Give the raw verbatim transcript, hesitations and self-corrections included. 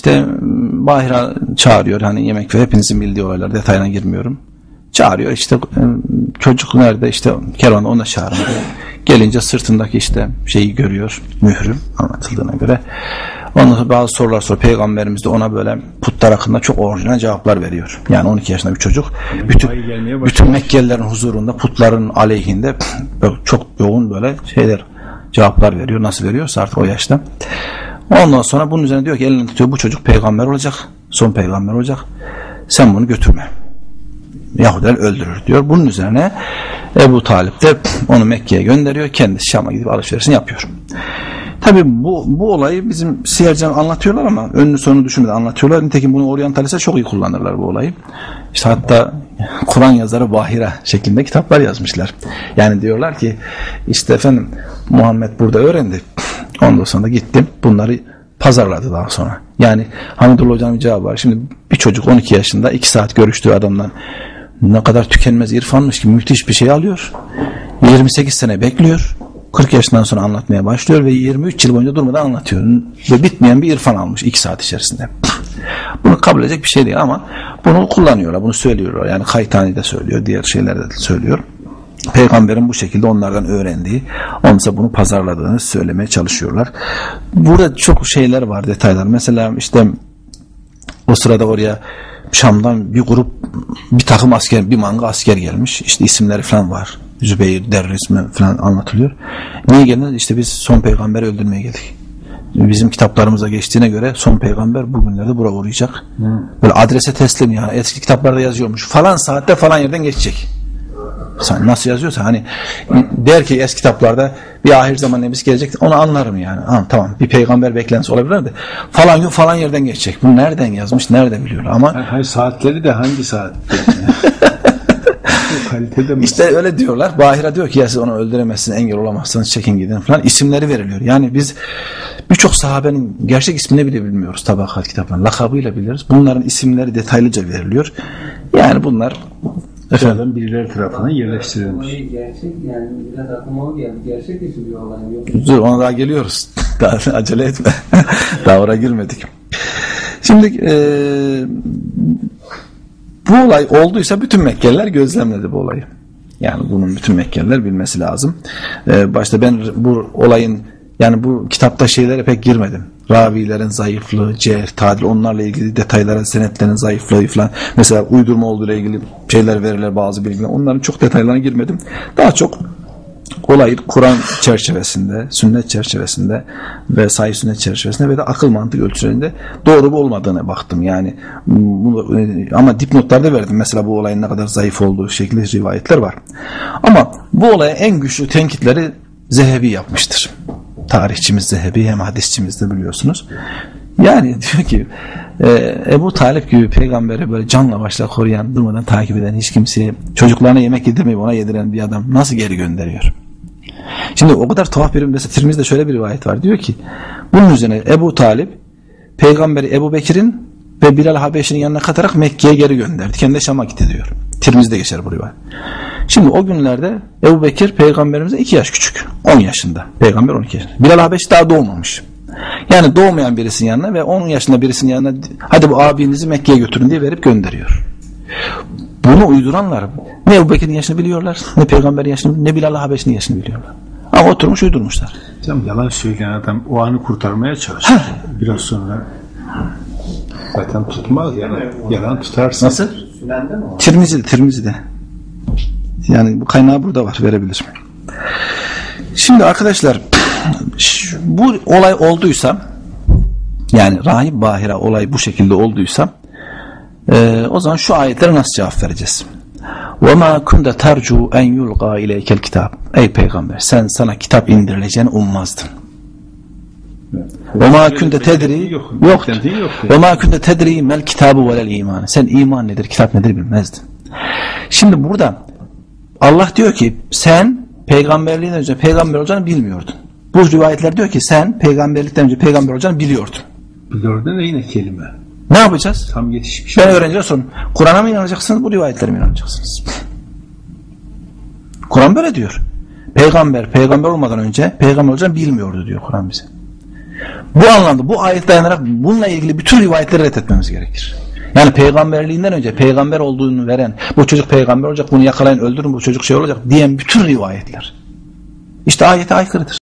işte Bahira çağırıyor, hani yemek ve hepinizin bildiği olaylar, detayına girmiyorum. Çağırıyor işte, çocuk nerede, işte kervan ona çağırıyor. Gelince sırtındaki işte şeyi görüyor, mührü anlatıldığına göre. Ondan sonra bazı sorular soruyor. Peygamberimiz de ona böyle putlar hakkında çok orijinal cevaplar veriyor. Yani on iki yaşında bir çocuk bütün, bütün Mekkelilerin huzurunda putların aleyhinde çok yoğun böyle şeyler, cevaplar veriyor. Nasıl veriyorsa artık o yaşta. Ondan sonra bunun üzerine diyor ki, elini tutuyor, bu çocuk peygamber olacak, son peygamber olacak, sen bunu götürme, Yahudiler öldürür diyor. Bunun üzerine Ebu Talip de onu Mekke'ye gönderiyor, kendisi Şam'a gidip alışverişini yapıyor. Tabi bu, bu olayı bizim siyercan anlatıyorlar ama önünü sonunu düşünmeden anlatıyorlar. Nitekim bunu oryantalistler çok iyi kullanırlar bu olayı. İşte hatta Kur'an yazarı Bahira şeklinde kitaplar yazmışlar. Yani diyorlar ki işte efendim Muhammed burada öğrendi. Ondan sonra da gitti bunları pazarladı daha sonra. Yani Hamidullah Hoca'nın bir cevabı var. Şimdi bir çocuk on iki yaşında iki saat görüştüğü adamdan ne kadar tükenmez irfanmış ki müthiş bir şey alıyor. yirmi sekiz sene bekliyor. kırk yaşından sonra anlatmaya başlıyor ve yirmi üç yıl boyunca durmadan anlatıyor. Ve bitmeyen bir irfan almış iki saat içerisinde. Bunu kabul edecek bir şey değil ama bunu kullanıyorlar, bunu söylüyorlar. Yani Kaytani de söylüyor, diğer şeyler de söylüyor. Peygamberin bu şekilde onlardan öğrendiği, onsa bunu pazarladığını söylemeye çalışıyorlar. Burada çok şeyler var, detaylar. Mesela işte o sırada oraya Şam'dan bir grup, bir takım asker, bir manga asker gelmiş. İşte isimleri falan var. Zübeyir, Der ismi falan anlatılıyor. Niye geldiniz? İşte biz son peygamberi öldürmeye geldik. Bizim kitaplarımıza geçtiğine göre son peygamber bugünlerde buraya uğrayacak. Hmm. Böyle adrese teslim, yani eski kitaplarda yazıyormuş. Falan saatte falan yerden geçecek. Sen nasıl yazıyorsa hani der ki eski kitaplarda bir ahir zaman nebisi gelecek, onu anlarım yani. Ha, tamam, bir peygamber beklentisi olabilir de falan gün falan yerden geçecek. Bu nereden yazmış, nerede biliyor ama hayır, hayır, saatleri de hangi saat? İşte öyle diyorlar. Bahira diyor ki ya siz onu öldüremezsiniz, engel olamazsınız, çekin gidin falan. İsimleri veriliyor. Yani biz birçok sahabenin gerçek ismini bile bilmiyoruz tabakat kitaplarının. Lakabıyla biliriz. Bunların isimleri detaylıca veriliyor. Yani bunlar efendim birileri tarafından yerleştirilmiş. Gerçek yani biraz aklıma o geldi. Gerçek dışı bir olay yok. Dur, ona daha geliyoruz. Daha acele etme. Daha oraya girmedik. Şimdi eee bu olay olduysa bütün Mekkeliler gözlemledi bu olayı. Yani bunun bütün Mekkeliler bilmesi lazım. Ee, başta ben bu olayın, yani bu kitapta şeylere pek girmedim. Ravilerin zayıflığı, cerh, tadil, onlarla ilgili detaylara, senetlerin zayıflığı falan. Mesela uydurma olduğuyla ilgili şeyler verirler, bazı bilgiler. Onların çok detaylarına girmedim. Daha çok olayı Kur'an çerçevesinde, sünnet çerçevesinde ve sahih sünnet çerçevesinde ve de akıl mantık ölçülerinde doğru bu olmadığına baktım. Yani bunu, ama dipnotlarda verdim. Mesela bu olayın ne kadar zayıf olduğu şekilde rivayetler var. Ama bu olaya en güçlü tenkitleri Zehebi yapmıştır. Tarihçimiz Zehebi, hem hadisçimiz de biliyorsunuz. Yani diyor ki e, Ebu Talip gibi peygamberi böyle canla başla koruyan, durmadan takip eden, hiç kimseye çocuklarına yemek yedirmeyip ona yediren bir adam nasıl geri gönderiyor? Şimdi o kadar tuhaf bir, mesela Tirmiz'de şöyle bir rivayet var. Diyor ki bunun üzerine Ebu Talip peygamberi Ebu Bekir'in ve Bilal Habeşi'nin yanına katarak Mekke'ye geri gönderdi. Kendi Şam'a gitti diyor. Tirmiz'de geçer bu rivayet. Şimdi o günlerde Ebu Bekir peygamberimize iki yaş küçük. on yaşında. Peygamber on iki yaşında. Bilal Habeşi daha doğmamış. Yani doğmayan birisinin yanına ve on yaşında birisinin yanına hadi bu abinizi Mekke'ye götürün diye verip gönderiyor. Bunu uyduranlar ne Ebu Bekir'in yaşını biliyorlar, ne peygamberin yaşını, ne Bilal Habeşi'nin yaşını biliyorlar. Ama oturmuş uydurmuşlar. Canım, yalan söyleyen adam o anı kurtarmaya çalışıyor. Biraz sonra zaten tutmaz yani. Yalan tutarsın. Nasıl? Tirmizi'de, Tirmizi'de. Yani bu kaynağı burada var, verebilirim. Şimdi arkadaşlar, bu olay olduysa, yani Rahip Bahira olay bu şekilde olduysa, e, o zaman şu ayetlere nasıl cevap vereceğiz? وَمَا كُنْدَ تَرْجُوا اَنْ يُلْقَى اِلَيْكَ الْكِتَابِ Ey peygamber, sen sana kitap indirileceğini ummazdın. وَمَا كُنْدَ تَدْرِي yoktu. وَمَا كُنْدَ تَدْرِي مَا الْكِتَابُ وَلَا الْاِيمَانِ Sen iman nedir, kitap nedir bilmezdin. Şimdi burada Allah diyor ki sen peygamberliğinden önce peygamber olacağını bilmiyordun. Bu rivayetler diyor ki sen peygamberlikten önce peygamber olacağını biliyordun. Biliyordun da yine kelime. Ne yapacağız? Tam yetişmiş. Ben öğreneceğim sonra. Kur'an'a mı inanacaksınız, bu rivayetlerime mi inanacaksınız? Kur'an böyle diyor. Peygamber, peygamber olmadan önce peygamber olacağını bilmiyordu diyor Kur'an bize. Bu anlamda bu ayet dayanarak bununla ilgili bütün rivayetleri reddetmemiz gerekir. Yani peygamberliğinden önce peygamber olduğunu veren, bu çocuk peygamber olacak, bunu yakalayın öldürün, bu çocuk şey olacak diyen bütün rivayetler İşte ayete aykırıdır.